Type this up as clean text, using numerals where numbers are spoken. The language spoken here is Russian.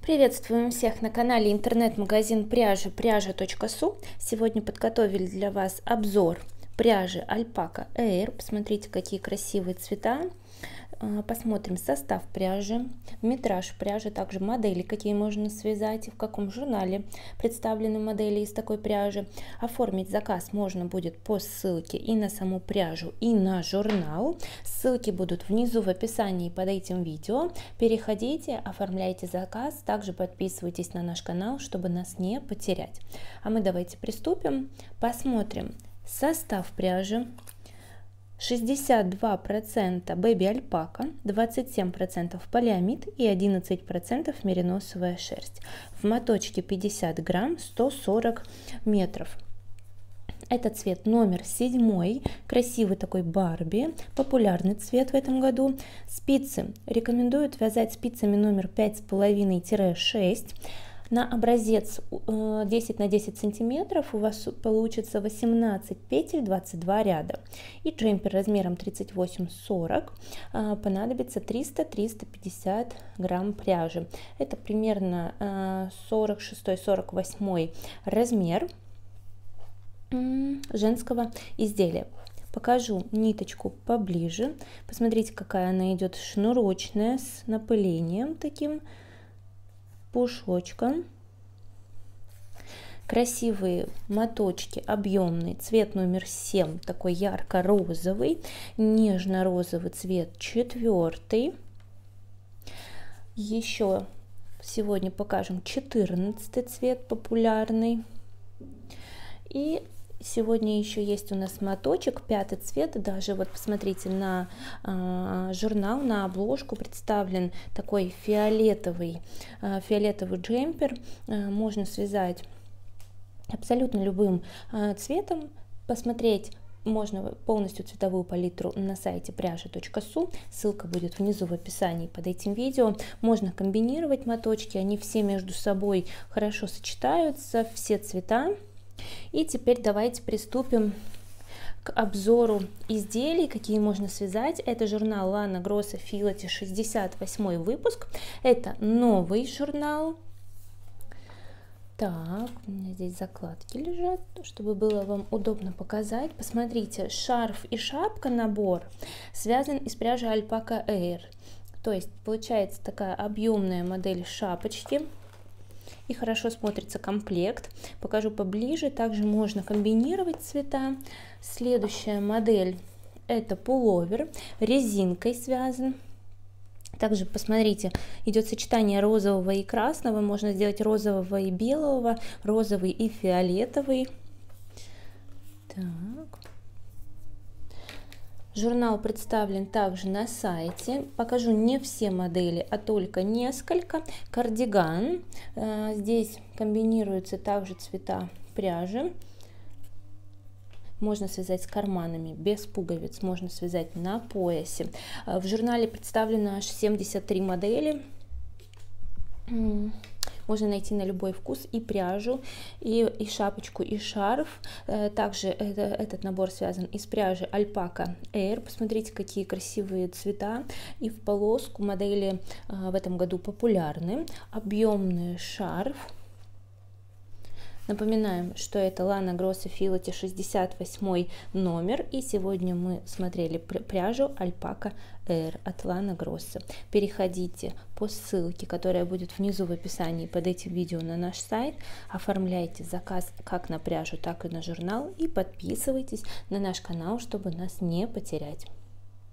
Приветствуем всех на канале интернет-магазин пряжи пряжа.су. Сегодня подготовили для вас обзор пряжи Alpaca Air. Посмотрите, какие красивые цвета. Посмотрим состав пряжи, метраж пряжи, также модели, какие можно связать и в каком журнале представлены модели из такой пряжи. Оформить заказ можно будет по ссылке и на саму пряжу, и на журнал. Ссылки будут внизу в описании под этим видео. Переходите, оформляйте заказ, также подписывайтесь на наш канал, чтобы нас не потерять. А мы давайте приступим, посмотрим состав пряжи. 62% бэби альпака, 27% полиамид и 11% мериносовая шерсть. В моточке 50 грамм, 140 метров. Это цвет номер 7, красивый такой Барби, популярный цвет в этом году. Спицы рекомендуют вязать спицами номер 5,5-6. На образец 10 на 10 сантиметров у вас получится 18 петель, 22 ряда. И джемпер размером 38-40 понадобится 300-350 грамм пряжи. Это примерно 46-48 размер женского изделия. Покажу ниточку поближе. Посмотрите, какая она идет шнурочная, с напылением таким, пушочком. Красивые моточки, объемный, цвет номер 7, такой ярко-розовый, нежно-розовый цвет 4. Еще сегодня покажем 14 цвет, популярный. И сегодня еще есть у нас моточек, 5 цвет. Даже вот посмотрите, на журнал, на обложку представлен такой фиолетовый джемпер. Можно связать абсолютно любым цветом. Посмотреть можно полностью цветовую палитру на сайте пряжа.су. Ссылка будет внизу в описании под этим видео. Можно комбинировать моточки, они все между собой хорошо сочетаются, все цвета. И теперь давайте приступим к обзору изделий, какие можно связать. Это журнал Lana Grossa Filati, 68 выпуск. Это новый журнал. Так, у меня здесь закладки лежат, чтобы было вам удобно показать. Посмотрите, шарф и шапка набор связан из пряжи Alpaca Air. То есть получается такая объемная модель шапочки. И хорошо смотрится комплект. Покажу поближе. Также можно комбинировать цвета. Следующая модель — это пуловер, резинкой связан. Также посмотрите, идет сочетание розового и красного. Можно сделать розового и белого, розовый и фиолетовый. Так. Журнал представлен также на сайте. Покажу не все модели, а только несколько. Кардиган. Здесь комбинируются также цвета пряжи. Можно связать с карманами, без пуговиц. Можно связать на поясе. В журнале представлено аж 73 модели. Можно найти на любой вкус и пряжу, и шапочку, и шарф. Также этот набор связан из пряжи Alpaca Air. Посмотрите, какие красивые цвета. И в полоску модели в этом году популярны. Объемный шарф. Напоминаем, что это Lana Grossa Filati, 68 номер. И сегодня мы смотрели пряжу Alpaca Air от Lana Grossa. Переходите по ссылке, которая будет внизу в описании под этим видео, на наш сайт. Оформляйте заказ как на пряжу, так и на журнал. И подписывайтесь на наш канал, чтобы нас не потерять.